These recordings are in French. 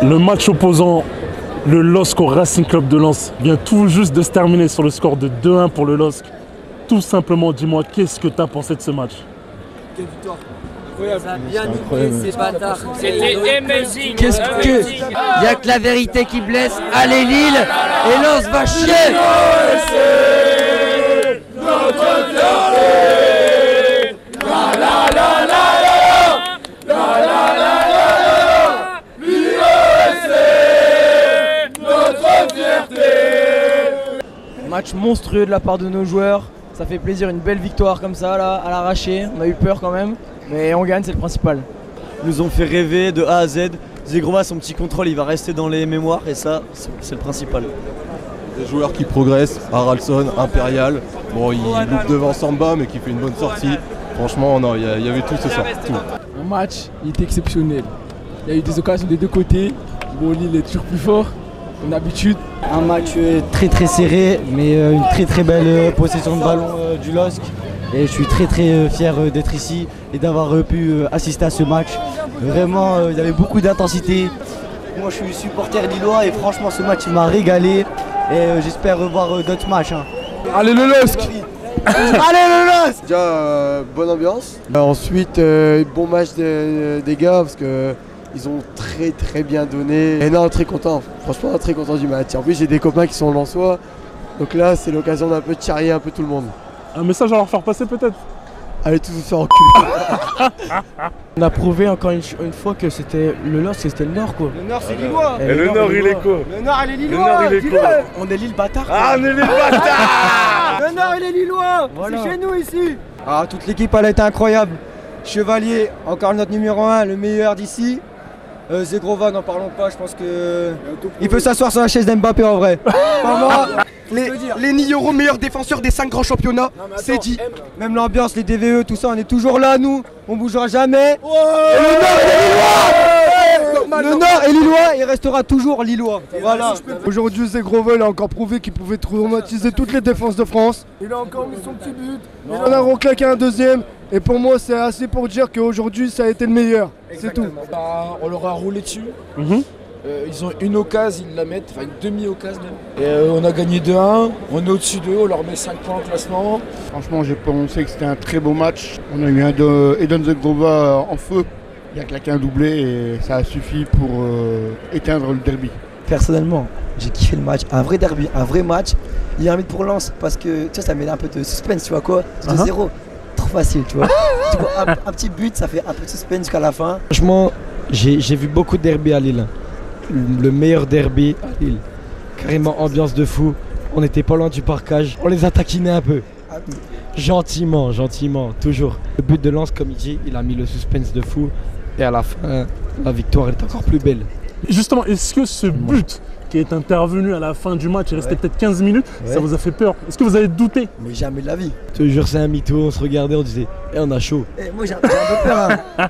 Le match opposant le LOSC au Racing Club de Lens vient tout juste de se terminer sur le score de 2-1 pour le LOSC. Tout simplement, dis-moi, qu'est-ce que tu as pensé de ce match? Quelle victoire! Ça a bien niqué ces bâtards. C'était amazing. Qu'est-ce que... Il n'y a que la vérité qui blesse. Allez Lille. Et Lens va chier. Match monstrueux de la part de nos joueurs. Ça fait plaisir, une belle victoire comme ça, là, à l'arraché. On a eu peur quand même, mais on gagne, c'est le principal. Ils nous ont fait rêver de A à Z. Zegrova, son petit contrôle, il va rester dans les mémoires et ça, c'est le principal. Des joueurs qui progressent, Haraldsson, Impérial. Bon, il loupe devant Samba, mais qui fait une bonne sortie. Franchement, non, il y avait tout ce soir. Tout. Un match, il était exceptionnel. Il y a eu des occasions des deux côtés. Bon, Lille est toujours plus fort, comme d'habitude. Un match très très serré, mais une très belle possession de ballon du LOSC. Et je suis très fier d'être ici et d'avoir pu assister à ce match. Vraiment, il y avait beaucoup d'intensité. Moi, je suis supporter lillois et franchement, ce match m'a régalé. Et j'espère revoir d'autres matchs. Allez le LOSC! Allez le LOSC! Déjà, bonne ambiance. Ensuite, bon match des gars parce que ils ont très bien donné. Et non, très content. Franchement, très content du match. En plus, j'ai des copains qui sont lensois. Donc là, c'est l'occasion d'un peu de charrier un peu tout le monde. Un message à leur faire passer peut-être? Allez tous vous faire enculer. On a prouvé encore une fois que c'était le LOSC, c'était le Nord quoi. Le Nord, c'est lillois. Et le Nord, il est quoi? Le Nord, il est lillois. On est Lille bâtard. Ah, on est les bâtards! Le Nord, il est lillois. Voilà. C'est chez nous ici. Ah, toute l'équipe, elle a été incroyable. Chevalier, encore notre numéro 1, le meilleur d'ici. Zegrova, n'en parlons pas, je pense que il peut s'asseoir sur la chaise d'Mbappé en vrai. Les Niyoro, meilleurs défenseurs des 5 grands championnats, c'est dit. Même l'ambiance, les DVE, tout ça, on est toujours là, nous. On bougera jamais. Et le Nord est lillois, il restera toujours lillois. Voilà. Aujourd'hui, Zegrova, il a encore prouvé qu'il pouvait traumatiser toutes les défenses de France. Il a encore mis son petit but. Il en a reclaqué un deuxième. Et pour moi, c'est assez pour dire qu'aujourd'hui, ça a été le meilleur. C'est tout. On leur a roulé dessus. Ils ont une occasion, ils la mettent, enfin une demi-occasion même. Et on a gagné 2-1, on est au-dessus d'eux, on leur met 5 points au classement. Franchement, j'ai pensé que c'était un très beau match. On a eu un de Edon Zegrova en feu. Il a claqué un doublé et ça a suffi pour éteindre le derby. Personnellement, j'ai kiffé le match, un vrai derby, un vrai match. Il y a un but pour Lens parce que tu vois, ça met un peu de suspense, tu vois quoi, 2-0. Trop facile, tu vois. Du coup, un petit but, ça fait un peu de suspense jusqu'à la fin. Franchement, j'ai vu beaucoup de derby à Lille. Le meilleur derby à Lille. Carrément ambiance de fou. On était pas loin du parcage. On les a taquinés un peu. Gentiment, toujours. Le but de Lens, comme il dit, il a mis le suspense de fou. Et à la fin, la victoire est encore plus belle. Justement, est-ce que ce but qui est intervenu à la fin du match, il restait peut-être 15 minutes, ça vous a fait peur? Est-ce que vous avez douté? Mais jamais de la vie. Je te jure, c'est un mytho. On se regardait, on disait, on a chaud. Moi, j'ai un peu peur.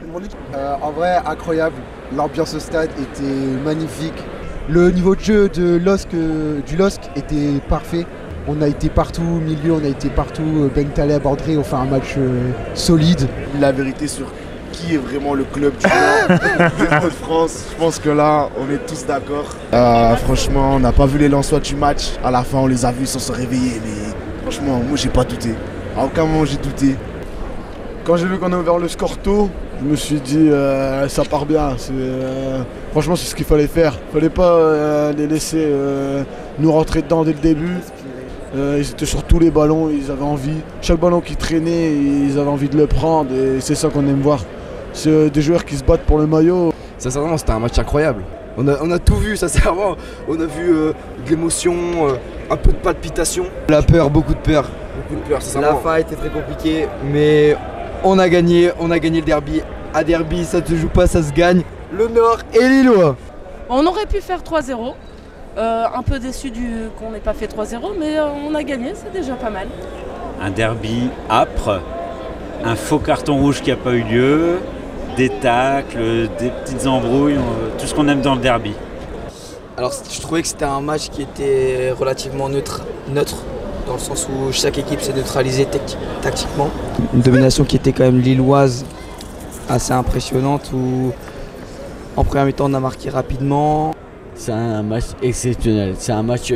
En vrai, incroyable. L'ambiance au stade était magnifique. Le niveau de jeu de du LOSC était parfait. On a été partout au milieu, on a été partout. Ben Taleb, André ont fait un match solide. La vérité sur qui est vraiment le club du Nord de France, je pense que là, on est tous d'accord. Franchement, on n'a pas vu les Lensois du match. À la fin, on les a vus sans se réveiller. Mais franchement, moi, j'ai pas douté. À aucun moment, j'ai douté. Quand j'ai vu qu'on a ouvert le score tôt, je me suis dit ça part bien. Franchement, c'est ce qu'il fallait faire. Il fallait pas les laisser nous rentrer dedans dès le début. Ils étaient sur tous les ballons, ils avaient envie. Chaque ballon qui traînait, ils avaient envie de le prendre et c'est ça qu'on aime voir. C'est des joueurs qui se battent pour le maillot. Sincèrement, c'était un match incroyable. On a tout vu, sincèrement. On a vu de l'émotion, un peu de palpitation. La peur, beaucoup de peur. Beaucoup de peur, sincèrement. La fin était très compliquée, mais on a gagné le derby. À derby, ça se joue pas, ça se gagne. Le Nord est lillois. On aurait pu faire 3-0. Un peu déçu qu'on n'ait pas fait 3-0, mais on a gagné, c'est déjà pas mal. Un derby âpre, un faux carton rouge qui n'a pas eu lieu, des tacles, des petites embrouilles, tout ce qu'on aime dans le derby. Alors je trouvais que c'était un match qui était relativement neutre, dans le sens où chaque équipe s'est neutralisée tactiquement. Une domination qui était quand même lilloise, assez impressionnante, où En première mi-temps, on a marqué rapidement. C'est un match exceptionnel. C'est un match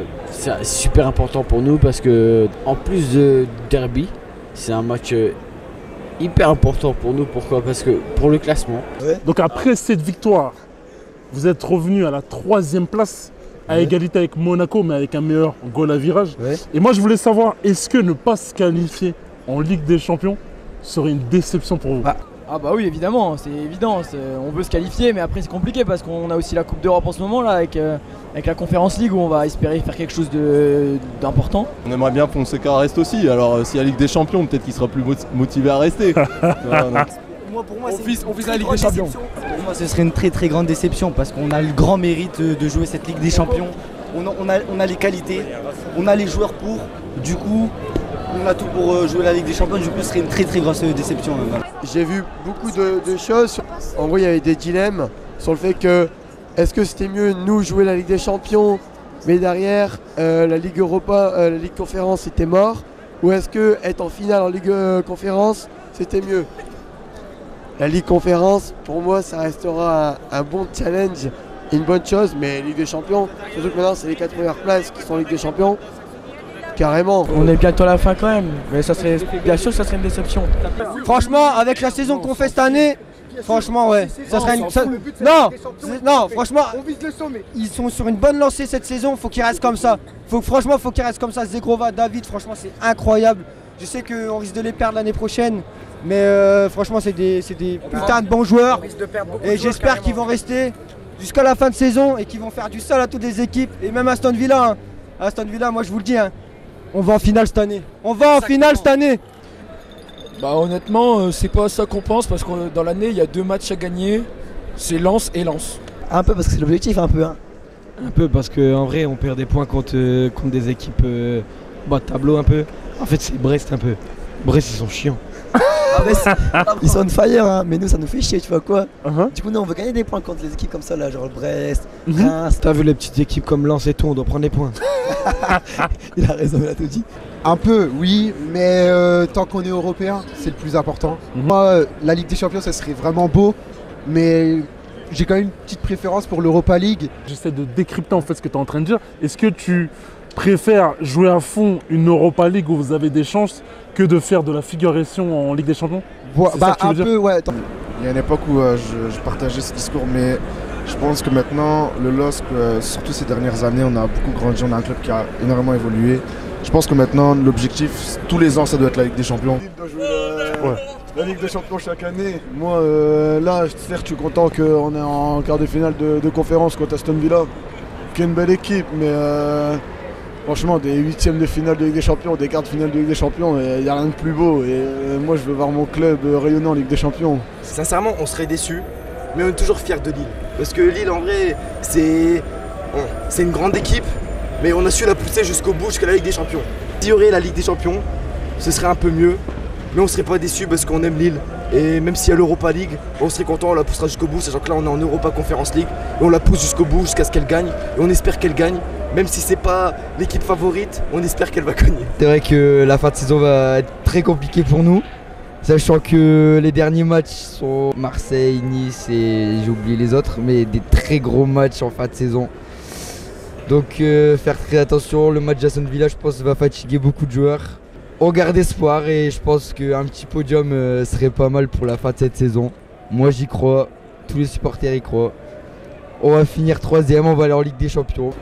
super important pour nous parce que, en plus de derby, c'est un match hyper important pour nous. Pourquoi? Parce que pour le classement. Donc après cette victoire, vous êtes revenu à la 3e place, à égalité avec Monaco, mais avec un meilleur goal à virage. Et moi, je voulais savoir, est-ce que ne pas se qualifier en Ligue des Champions serait une déception pour vous? Ah bah oui, évidemment, c'est évident. On veut se qualifier, mais après c'est compliqué parce qu'on a aussi la Coupe d'Europe en ce moment là avec la Conference League où on va espérer faire quelque chose d'important. On aimerait bien Fonseca reste aussi, alors s'il y a Ligue des Champions, peut-être qu'il sera plus motivé à rester. Pour moi, on vise la Ligue des Champions. Pour moi, ce serait une très très grande déception parce qu'on a le grand mérite de jouer cette Ligue des Champions. On a les qualités, on a les joueurs pour, du coup, on a tout pour jouer la Ligue des Champions. Du coup, ce serait une très très grosse déception. J'ai vu beaucoup de choses. En gros, il y avait des dilemmes sur le fait que est-ce que c'était mieux nous jouer la Ligue des Champions, mais derrière la Ligue Europa, la Ligue Conférence c'était mort, ou est-ce que être en finale en Ligue Conférence c'était mieux? La Ligue Conférence, pour moi, ça restera un bon challenge, une bonne chose, mais Ligue des Champions, surtout que maintenant c'est les 4 premières places qui sont en Ligue des Champions. Carrément. On est bientôt à la fin quand même, mais ça serait, bien sûr ça serait une déception. Franchement, avec la saison qu'on fait cette année, franchement ouais, ça serait une... Non, franchement, ils sont sur une bonne lancée cette saison, faut qu'ils restent comme ça. Franchement, faut qu'ils restent comme ça. Zegrova, David, franchement c'est incroyable. Je sais qu'on risque de les perdre l'année prochaine, mais franchement c'est des putains de bons joueurs. Et j'espère qu'ils vont rester jusqu'à la fin de saison et qu'ils vont faire du sale à toutes les équipes, et même Aston Villa. Hein. Aston Villa, moi je vous le dis, hein. On va en finale cette année. On va en finale cette année. Bah honnêtement, c'est pas ça qu'on pense parce que dans l'année, il y a 2 matchs à gagner. C'est Lens et Lens. Un peu parce que c'est l'objectif, un peu. Hein. Un peu parce qu'en vrai, on perd des points contre des équipes bas de tableau un peu. En fait, c'est Brest un peu. Brest, ils sont chiants. Ils sont on fire, hein, mais nous ça nous fait chier, tu vois quoi. Du coup, nous on veut gagner des points contre les équipes comme ça, là, genre Brest, Reims. T'as vu les petites équipes comme Lens et tout, on doit prendre des points. Il a raison, il a tout dit. Un peu, oui, mais tant qu'on est européen, c'est le plus important. Moi, la Ligue des Champions, ça serait vraiment beau, mais j'ai quand même une petite préférence pour l'Europa League. J'essaie de décrypter en fait ce que tu es en train de dire. Est-ce que tu préfères jouer à fond une Europa League où vous avez des chances que de faire de la figuration en Ligue des Champions? Un peu, ouais. Il y a une époque où je partageais ce discours, mais je pense que maintenant, le LOSC, surtout ces dernières années, on a beaucoup grandi, on a un club qui a énormément évolué. Je pense que maintenant, l'objectif, tous les ans, ça doit être la Ligue des Champions. La Ligue des Champions chaque année. Moi, là, certes, je suis content qu'on est en quart de finale de conférence contre Aston Villa, qui est une belle équipe, mais franchement, des 8e de finale de Ligue des Champions, des quarts de finale de Ligue des Champions, il n'y a rien de plus beau. Et moi, je veux voir mon club rayonner en Ligue des Champions. Sincèrement, on serait déçus, mais on est toujours fiers de Lille. Parce que Lille, en vrai, c'est une grande équipe, mais on a su la pousser jusqu'au bout, jusqu'à la Ligue des Champions. S'il y aurait la Ligue des Champions, ce serait un peu mieux, mais on ne serait pas déçus parce qu'on aime Lille. Et même s'il y a l'Europa League, on serait content, on la poussera jusqu'au bout, sachant que là on est en Europa Conference League, et on la pousse jusqu'au bout, jusqu'à ce qu'elle gagne, et on espère qu'elle gagne. Même si c'est pas l'équipe favorite, on espère qu'elle va gagner. C'est vrai que la fin de saison va être très compliquée pour nous, sachant que les derniers matchs sont Marseille, Nice et j'ai oublié les autres, mais des très gros matchs en fin de saison. Donc faire très attention, le match d'Aston Villa je pense va fatiguer beaucoup de joueurs. On garde espoir et je pense qu'un petit podium serait pas mal pour la fin de cette saison. Moi j'y crois, tous les supporters y croient. On va finir 3e, on va aller en Ligue des Champions.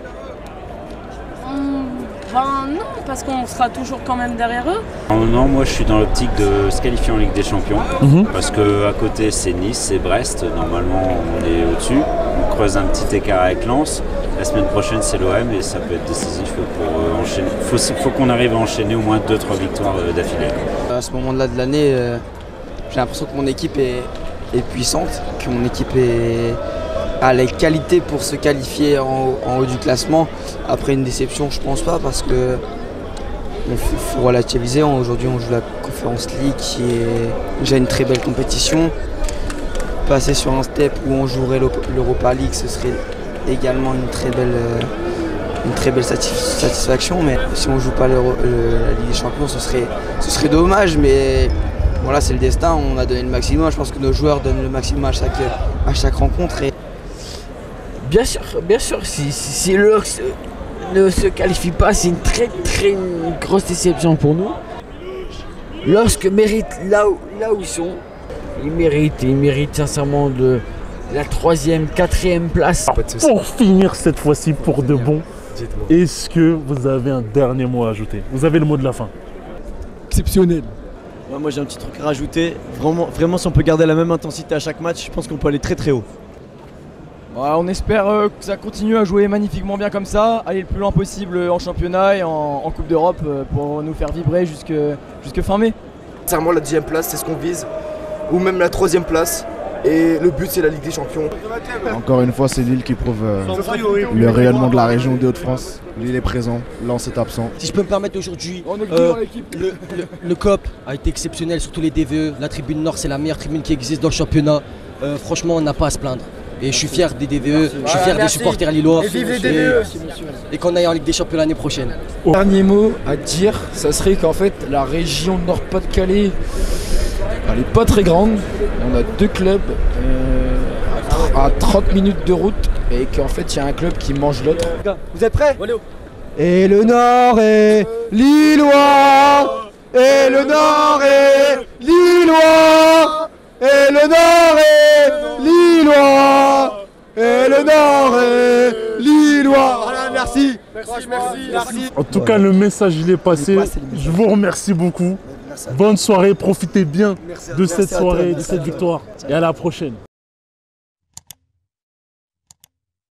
Non, parce qu'on sera toujours quand même derrière eux. Non, moi je suis dans l'optique de se qualifier en Ligue des Champions. Parce qu'à côté c'est Nice, c'est Brest. Normalement on est au-dessus. On creuse un petit écart avec Lens. La semaine prochaine c'est l'OM et ça peut être décisif pour enchaîner. Faut qu'on arrive à enchaîner au moins 2-3 victoires d'affilée. À ce moment-là de l'année, j'ai l'impression que mon équipe est puissante, que mon équipe a les qualités pour se qualifier en haut du classement. Après une déception, je pense pas, parce que faut relativiser. Aujourd'hui, on joue la Conference League, qui est déjà une très belle compétition. Passer sur un step où on jouerait l'Europa League, ce serait également une très belle satisfaction. Mais si on joue pas la Ligue des Champions, ce serait dommage. Mais Voilà, c'est le destin, on a donné le maximum. Je pense que nos joueurs donnent le maximum à chaque rencontre. Et... Bien sûr, si le LOSC ne se qualifie pas, c'est une grosse déception pour nous. LOSC mérite là où ils sont. Ils méritent sincèrement de la 3e, 4e place. Pour finir cette fois-ci pour de bon, est-ce que vous avez un dernier mot à ajouter? Vous avez le mot de la fin. Exceptionnel. Ouais, moi j'ai un petit truc à rajouter. Vraiment, si on peut garder la même intensité à chaque match, je pense qu'on peut aller très très haut. Ouais, on espère que ça continue à jouer magnifiquement bien comme ça, aller le plus loin possible en championnat et en Coupe d'Europe pour nous faire vibrer jusque fin mai. Sincèrement, la 10e place, c'est ce qu'on vise, ou même la 3e place. Et le but, c'est la Ligue des Champions. Encore une fois, c'est Lille qui prouve le rayonnement de la région des Hauts-de-France. Lille est présent, Lens est absent. Si je peux me permettre aujourd'hui, le COP a été exceptionnel, surtout les DVE. La tribune Nord, c'est la meilleure tribune qui existe dans le championnat. Franchement, on n'a pas à se plaindre. Et je suis fier des DVE, je suis fier des supporters lillois. Et vive les DVE. Et qu'on aille en Ligue des Champions l'année prochaine. Dernier mot à dire, ça serait qu'en fait, la région Nord-Pas-de-Calais, elle n'est pas très grande. On a 2 clubs à 30 minutes de route et qu'en fait il y a un club qui mange l'autre. Vous êtes prêts? Et le Nord est lillois. Et le Nord est lillois. Et le Nord est lillois. Et le Nord est lillois. Voilà, merci. Merci. En tout cas, le message il est passé. Je vous remercie beaucoup. Bonne soirée, profitez bien de cette soirée, de cette victoire. Et à la prochaine.